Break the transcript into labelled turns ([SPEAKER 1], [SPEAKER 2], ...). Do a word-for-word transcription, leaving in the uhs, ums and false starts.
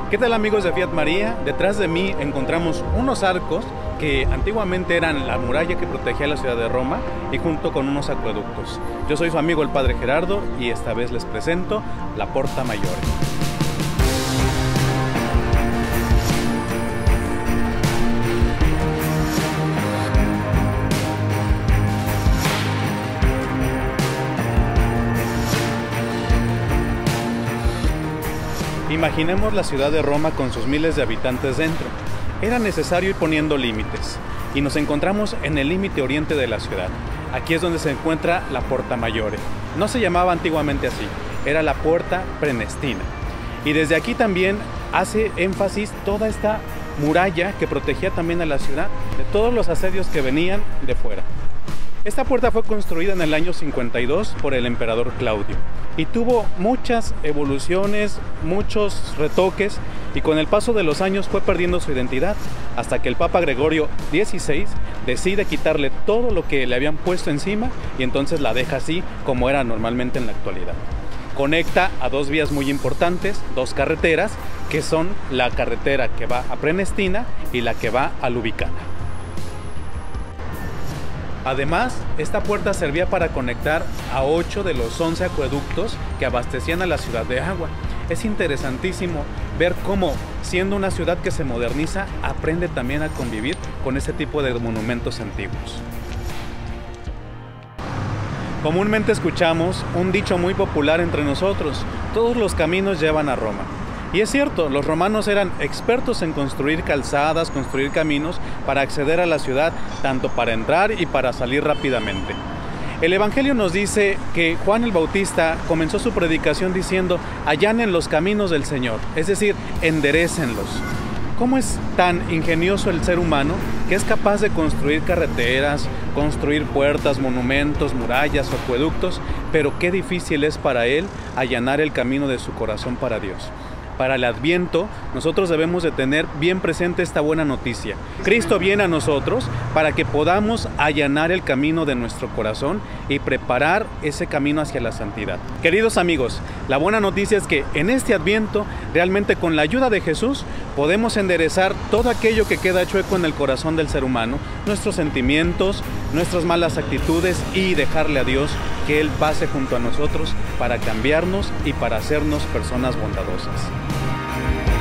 [SPEAKER 1] ¿Qué tal, amigos de Fiat María? Detrás de mí encontramos unos arcos que antiguamente eran la muralla que protegía la ciudad de Roma y junto con unos acueductos. Yo soy su amigo el Padre Gerardo y esta vez les presento la Porta Maggiore. Imaginemos la ciudad de Roma con sus miles de habitantes dentro. Era necesario ir poniendo límites y nos encontramos en el límite oriente de la ciudad. Aquí es donde se encuentra la Porta Maggiore. No se llamaba antiguamente así, era la Puerta Prenestina. Y desde aquí también hace énfasis toda esta muralla que protegía también a la ciudad de todos los asedios que venían de fuera. Esta puerta fue construida en el año cincuenta y dos por el emperador Claudio y tuvo muchas evoluciones, muchos retoques, y con el paso de los años fue perdiendo su identidad hasta que el Papa Gregorio dieciséis decide quitarle todo lo que le habían puesto encima y entonces la deja así como era normalmente en la actualidad. Conecta a dos vías muy importantes, dos carreteras, que son la carretera que va a Prenestina y la que va a Lubicana. Además, esta puerta servía para conectar a ocho de los once acueductos que abastecían a la ciudad de agua. Es interesantísimo ver cómo, siendo una ciudad que se moderniza, aprende también a convivir con este tipo de monumentos antiguos. Comúnmente escuchamos un dicho muy popular entre nosotros: todos los caminos llevan a Roma. Y es cierto, los romanos eran expertos en construir calzadas, construir caminos para acceder a la ciudad, tanto para entrar y para salir rápidamente. El Evangelio nos dice que Juan el Bautista comenzó su predicación diciendo: allanen los caminos del Señor, es decir, enderécenlos. ¿Cómo es tan ingenioso el ser humano que es capaz de construir carreteras, construir puertas, monumentos, murallas, acueductos, pero qué difícil es para él allanar el camino de su corazón para Dios? Para el Adviento, nosotros debemos de tener bien presente esta buena noticia. Cristo viene a nosotros para que podamos allanar el camino de nuestro corazón y preparar ese camino hacia la santidad. Queridos amigos, la buena noticia es que en este Adviento, realmente con la ayuda de Jesús, podemos enderezar todo aquello que queda chueco en el corazón del ser humano, nuestros sentimientos, nuestras malas actitudes, y dejarle a Dios que Él pase junto a nosotros para cambiarnos y para hacernos personas bondadosas.